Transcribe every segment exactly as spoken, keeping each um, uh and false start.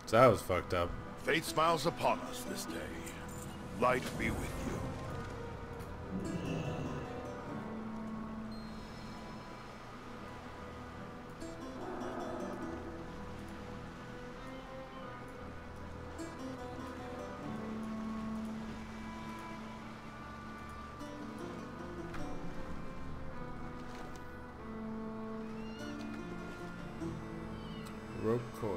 So that was fucked up. Fate smiles upon us this day. Light be with you. Rope coil.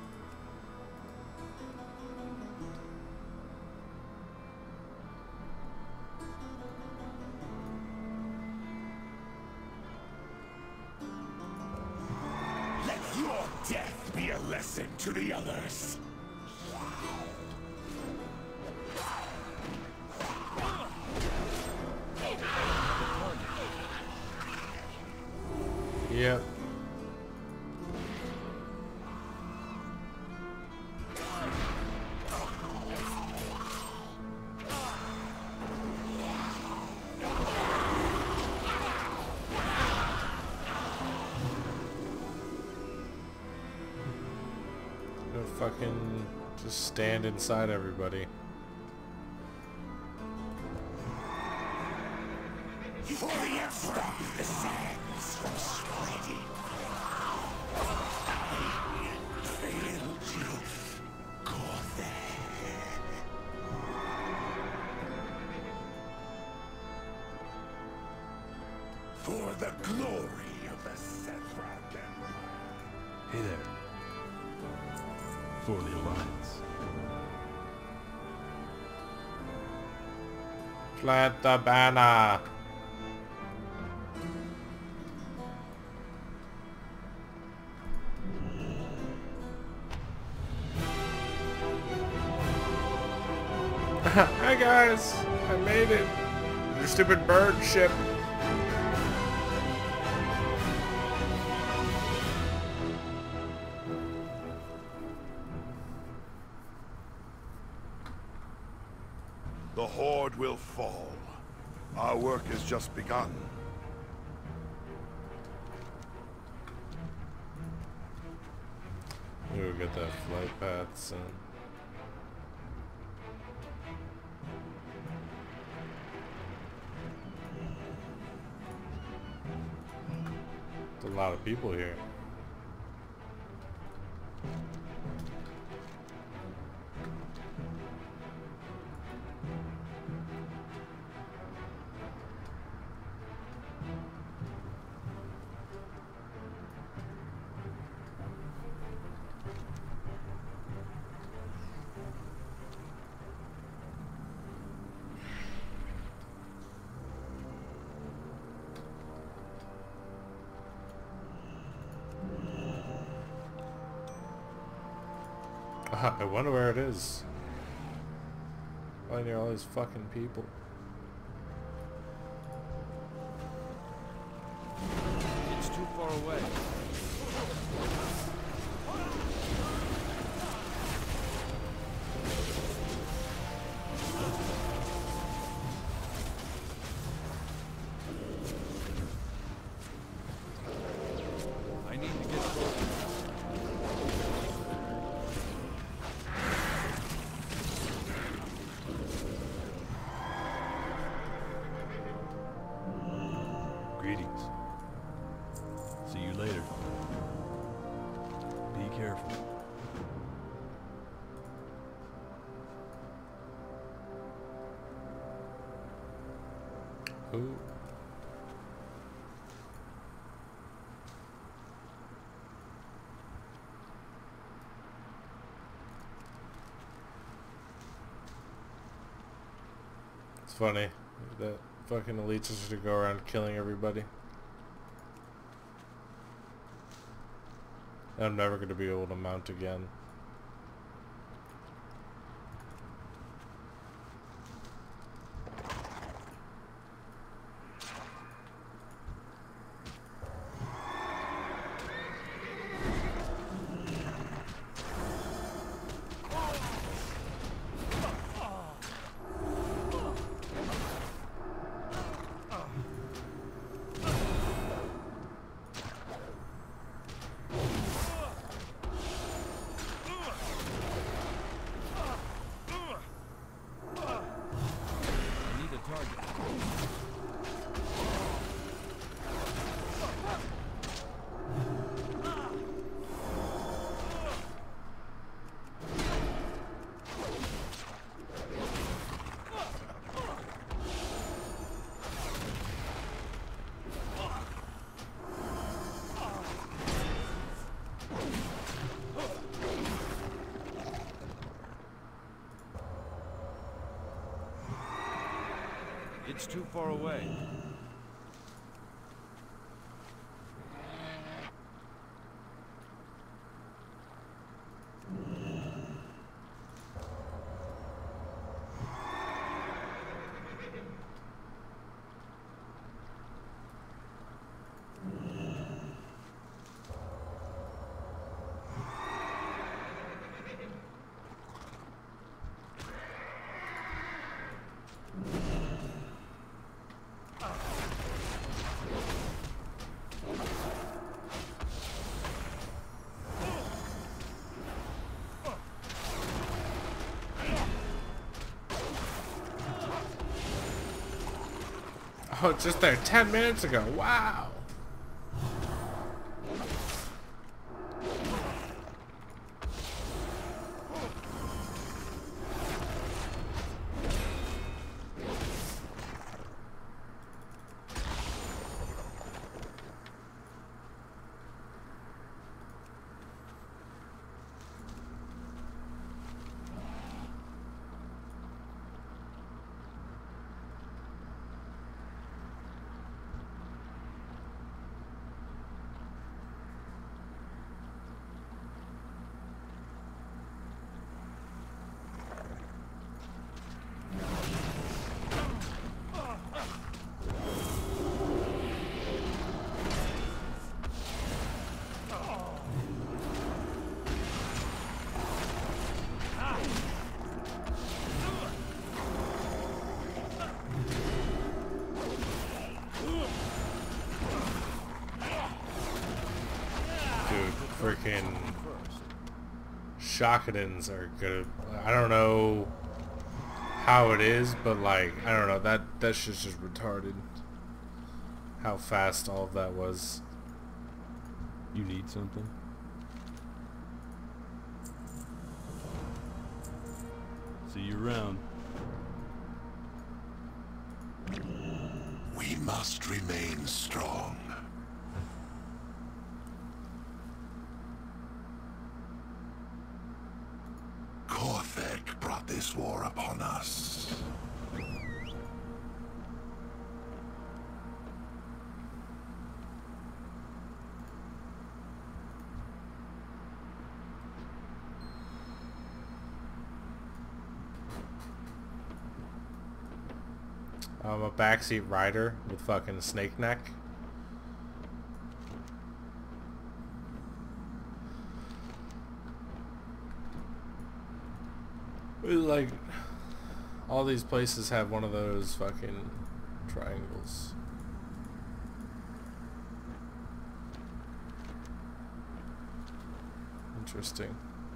Let your death be a lesson to the others. Yep. Fucking just stand inside everybody. For the stop the sands from spreading. I failed you, Gothen. For the glory of the Sephiroth Empire. Hey there. For the Alliance. Plant the banner. Hi guys, I made it. Your stupid bird ship. The Horde will fall. Our work has just begun. We'll get that flight path soon. There's a lot of people here. I wonder where it is. Why near all these fucking people? It's too far away. I need to get closer. Greetings. See you later. Be careful. Ooh. It's funny that fucking elites just to go around killing everybody. I'm never gonna be able to mount again. It's too far away. Oh, it's just there ten minutes ago. Wow. Freaking Shockadins are good. I don't know how it is, but like I don't know, that that shit's just retarded. How fast all of that was. You need something? See you around. We must remain strong. Brought this war upon us. I'm a backseat rider with fucking snake neck. Like, all these places have one of those fucking triangles. Interesting.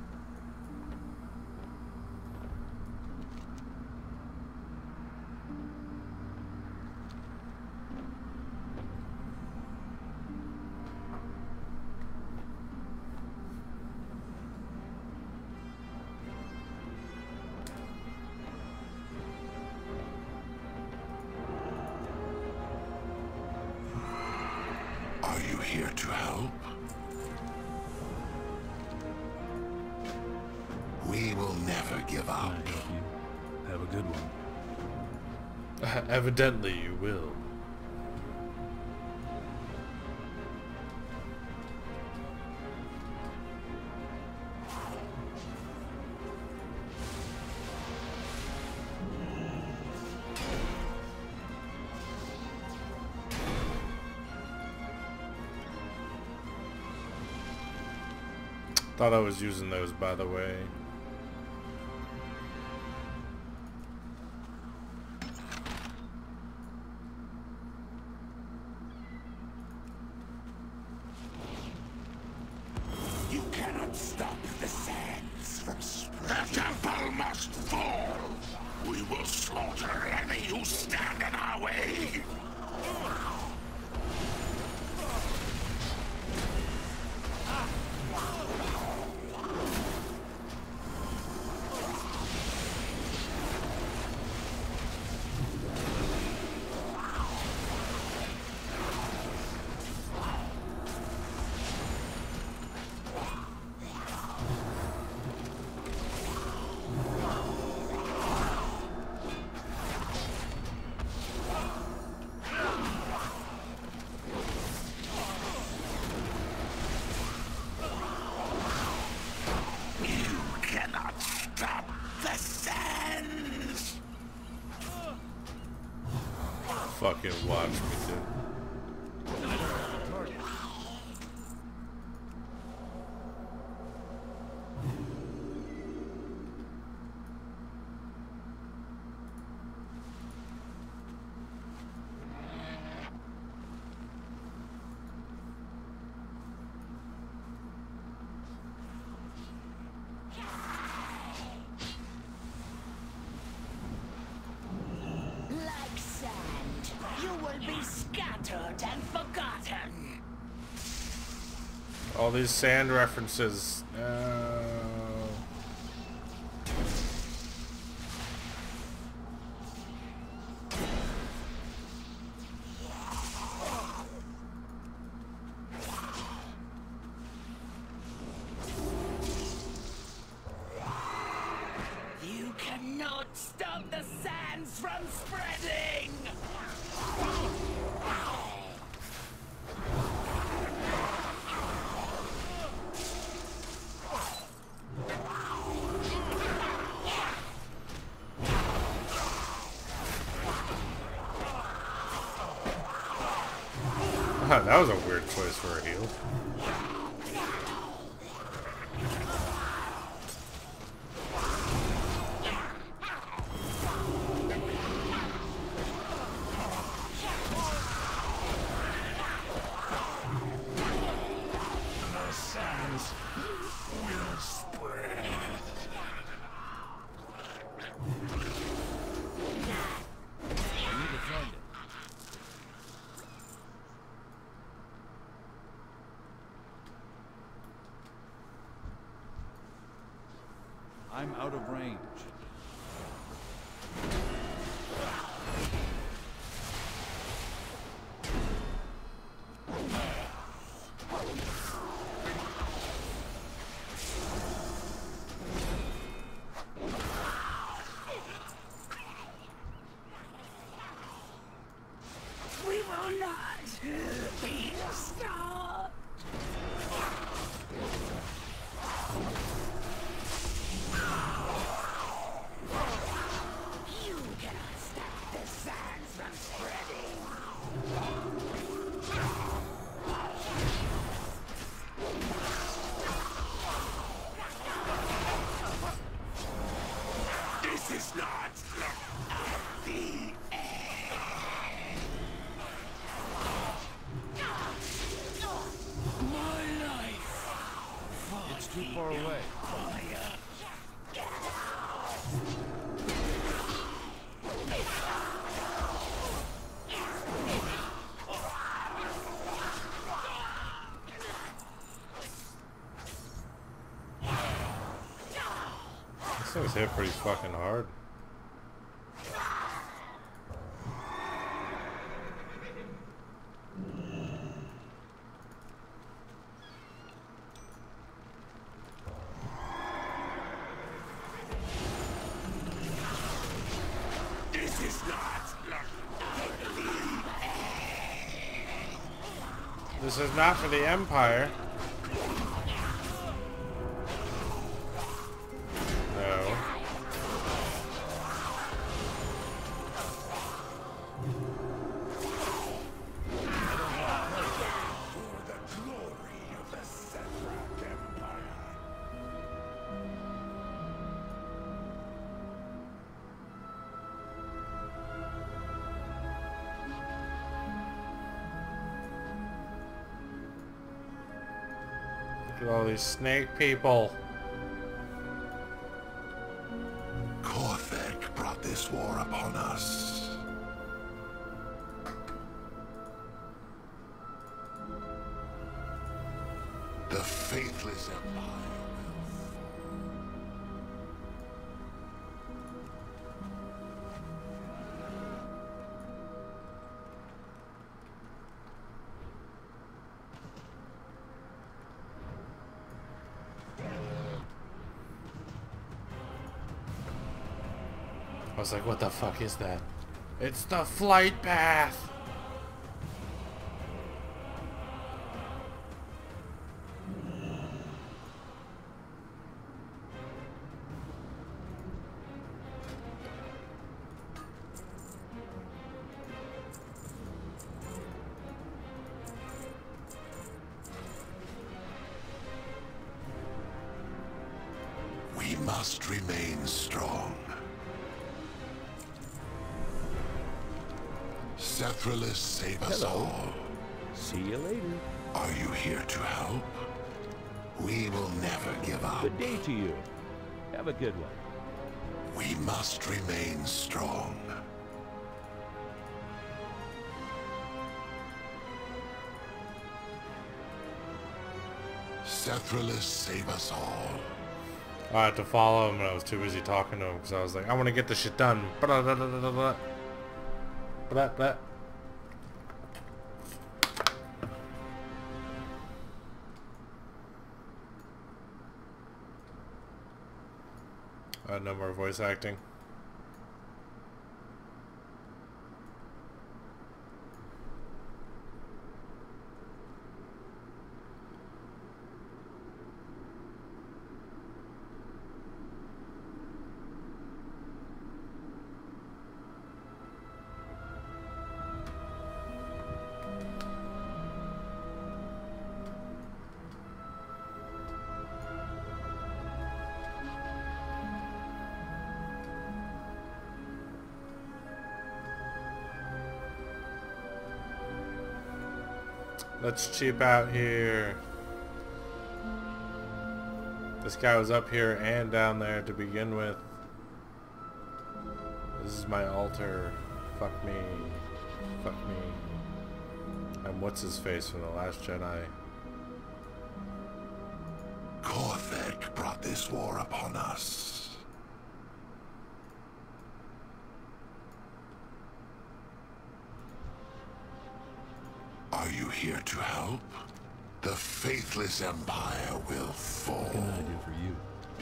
Are you here to help? We will never give up. Can I help you? Have a good one. Evidently you will. Thought I was using those, by the way. You cannot stop the sands from spreading. The temple must fall. We will slaughter any who stand in our way. Stop the sands! Fucking watch me, dude. Like sand, you will be scattered and forgotten. All these sand references. No. You cannot stop the sands from spreading! That was a weird choice for a heal. The sands will spread. I need to find it. I'm out of range. We will not be stopped! You cannot stop the sands from spreading! This is not the My life! It's too far away. This thing's hit pretty fucking hard. This is not This is not for the Empire. No. for the glory of the Sethrak Empire. Look at all these snake people. Korthek brought this war upon us. The faithless empire I was like, what the fuck is that? It's the flight path! We must remain strong. Sethralus, save us Hello. all. See you later. Are you here to help? We will never give up. Good day to you. Have a good one. We must remain strong. Sethralus, save us all. I had to follow him and I was too busy talking to him because I was like, I want to get this shit done. Blah, blah, blah, blah, blah. Blah, blah. Uh, no more voice acting. Let's cheap out here. This guy was up here and down there to begin with. This is my altar. Fuck me. Fuck me. I'm what's his face from the Last Jedi. Korthek brought this war upon us. Are you here to help? The faithless empire will fall. What can I do for you?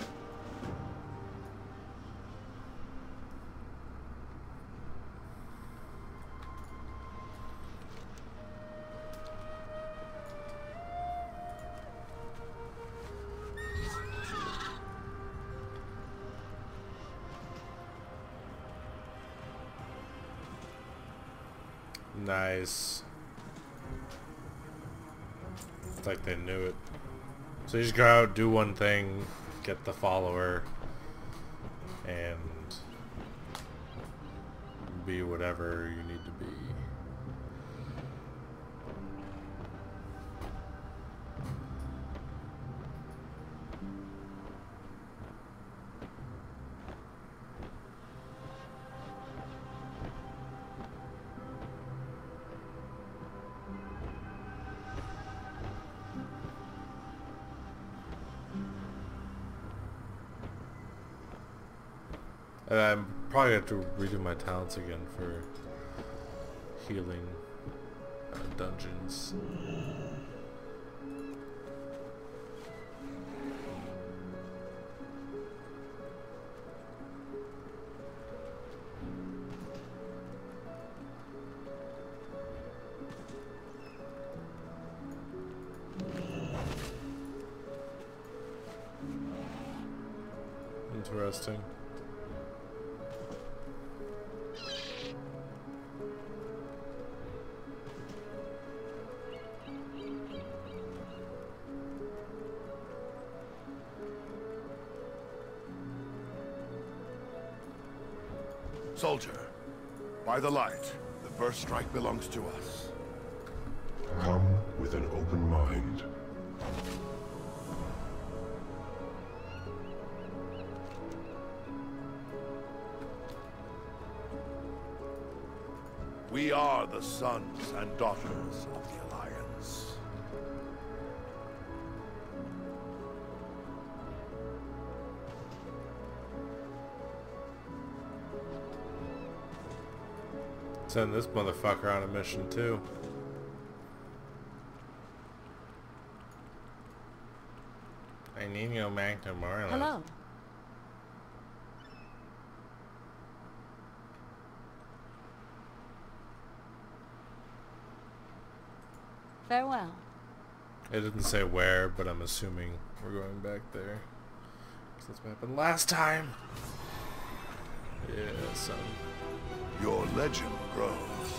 Nice. It's like they knew it. So you just go out, do one thing, get the follower, and be whatever you need to be. And I'm probably have to redo my talents again for healing uh, dungeons. Interesting. Soldier, by the light, the first strike belongs to us. Come with an open mind. We are the sons and daughters of the Alliance. Send this motherfucker on a mission too. I need no Magna Morla. Hello. Farewell. It didn't say where, but I'm assuming we're going back there. 'Cause that's what happened last time. Yeah, son. Your legend grows.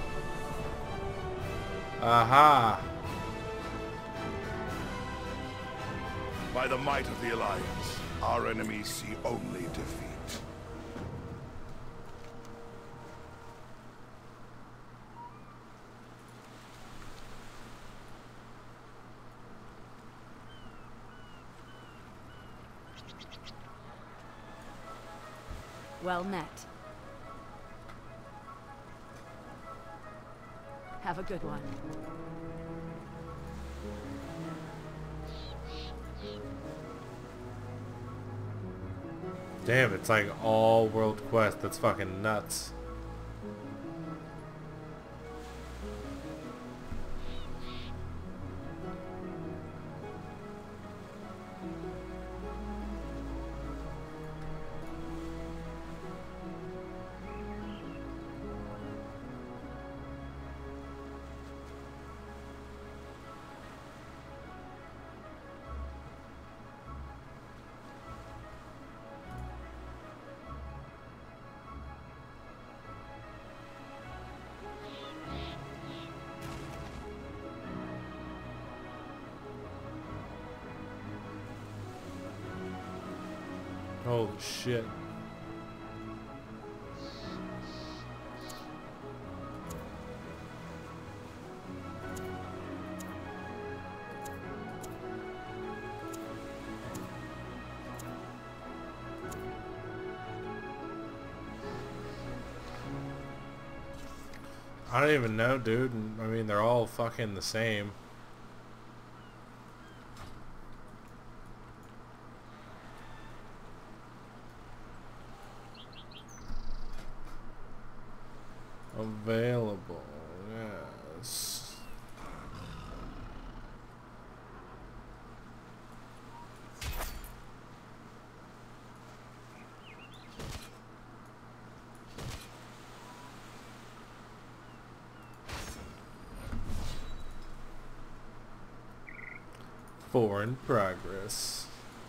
Aha! By the might of the Alliance, Our enemies see only defeat. Well met. Have a good one. Damn, it's like all world quest. That's fucking nuts. Holy shit. I don't even know, dude. I mean, they're all fucking the same. Available, yes. Foreign progress.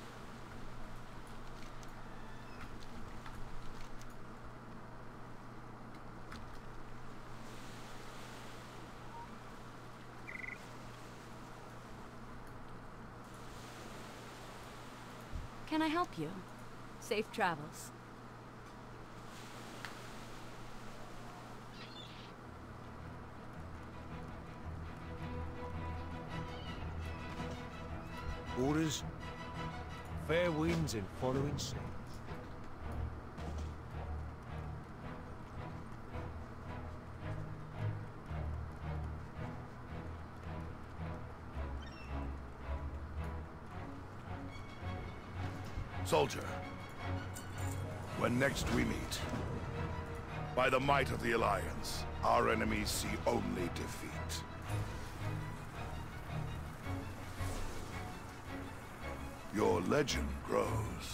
Can I help you? Safe travels. Orders, fair winds and following sea. Soldier, when next we meet, by the might of the Alliance, our enemies see only defeat. Your legend grows.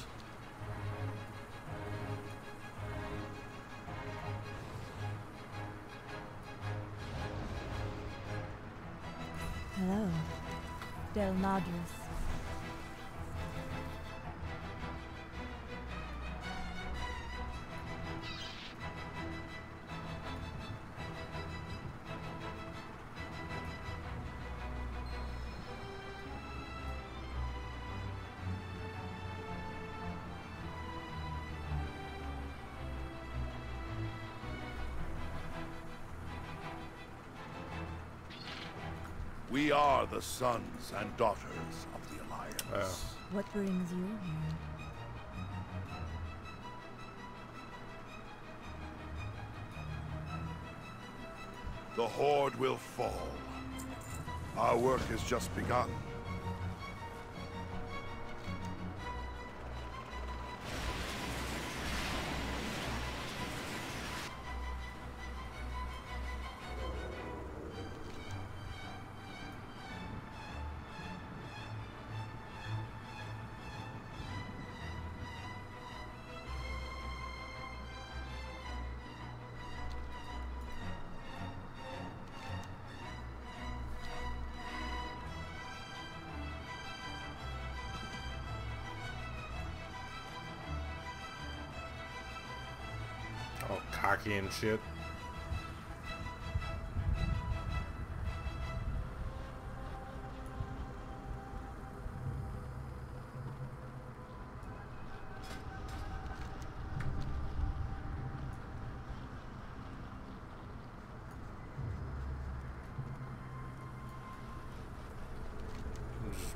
Hello, Del Madras. We are the sons and daughters of the Alliance. Oh. What brings you here? The Horde will fall. Our work has just begun. All cocky and shit.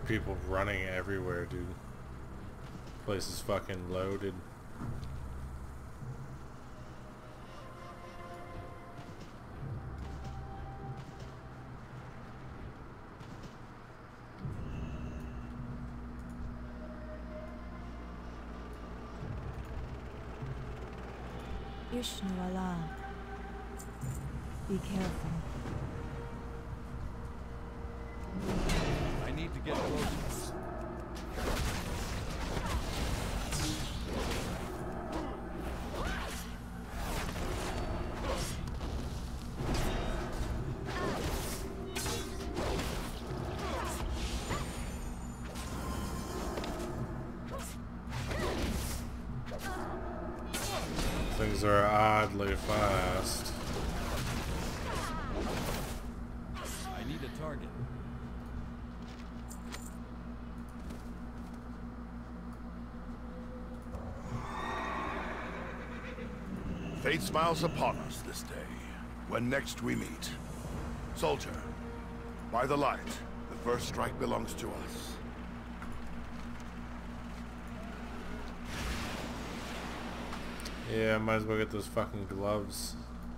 people running everywhere, dude. Place is fucking loaded. Ishnu Allah. Be careful. I need to get closer. Things are oddly fast. I need a target. Fate smiles upon us this day, when next we meet. Soldier, by the light, the first strike belongs to us. Yeah, might as well get those fucking gloves.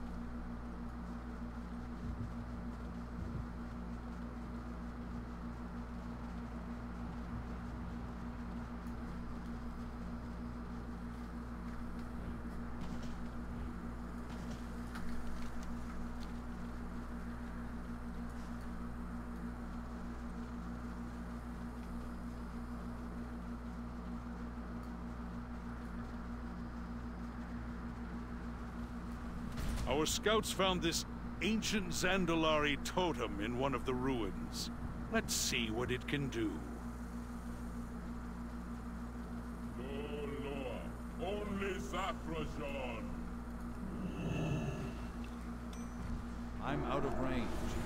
Our scouts found this ancient Zandalari totem in one of the ruins. Let's see what it can do. No, Lord. Only Zakrajan. I'm out of range.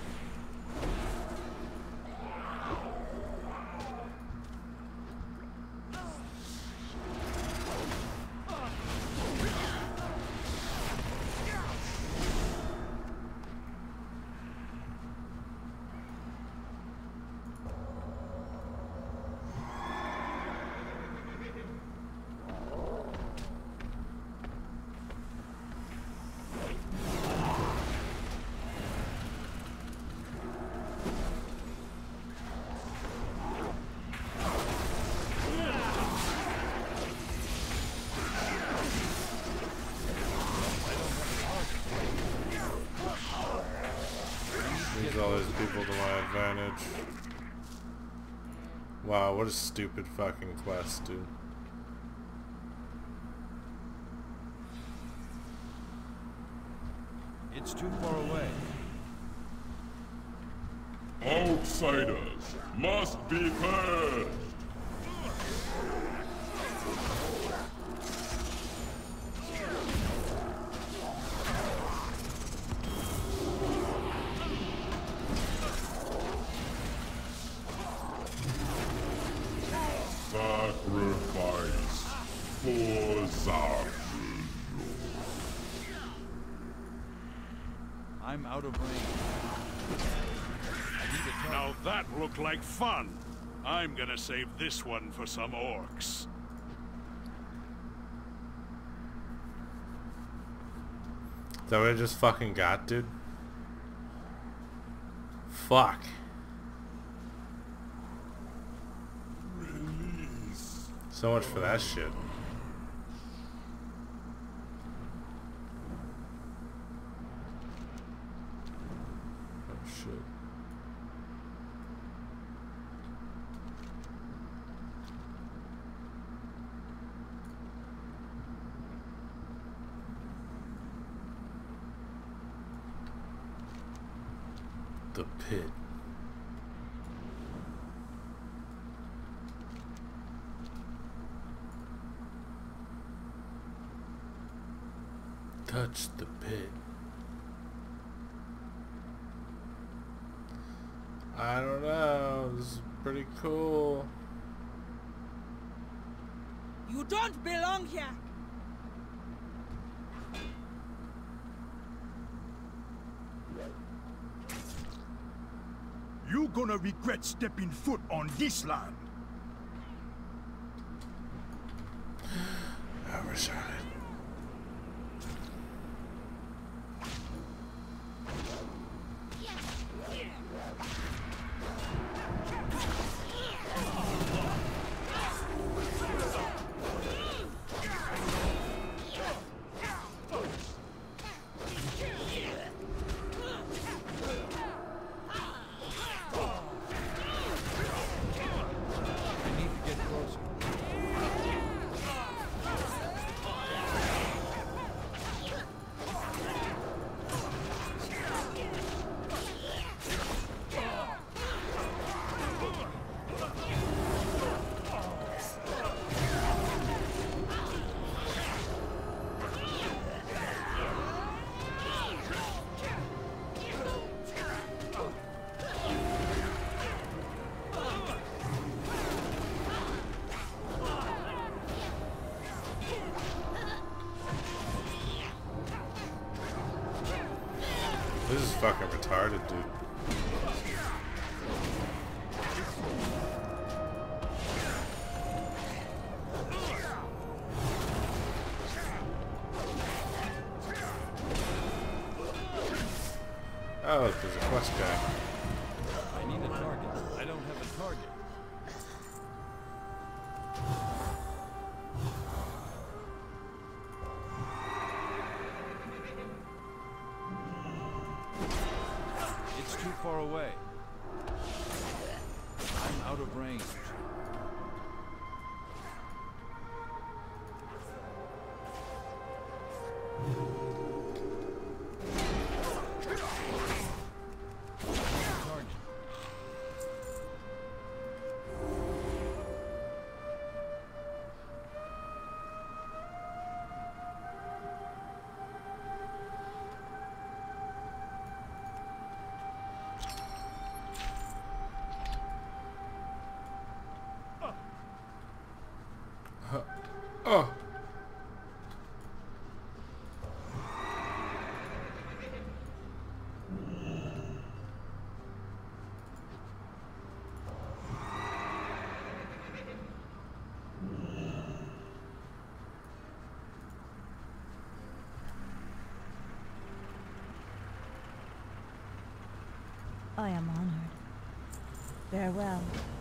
Use all those people to my advantage. Wow, what a stupid fucking quest, dude. It's too far away. Outsiders must be purged. Sacrifice for Zar. I'm out of range. I need a target. Now that looked like fun. I'm gonna save this one for some orcs. Is that what I just fucking got, dude? Fuck. Release. So much for that shit. Oh shit. The pit. Touch the pit. I don't know. This is pretty cool. You don't belong here. You gonna regret stepping foot on this land. Overshot it. This is fucking retarded, dude. Oh, there's a quest guy. I need a target. I don't have a target. It's too far away. I'm out of range. Oh. I am honored. Farewell.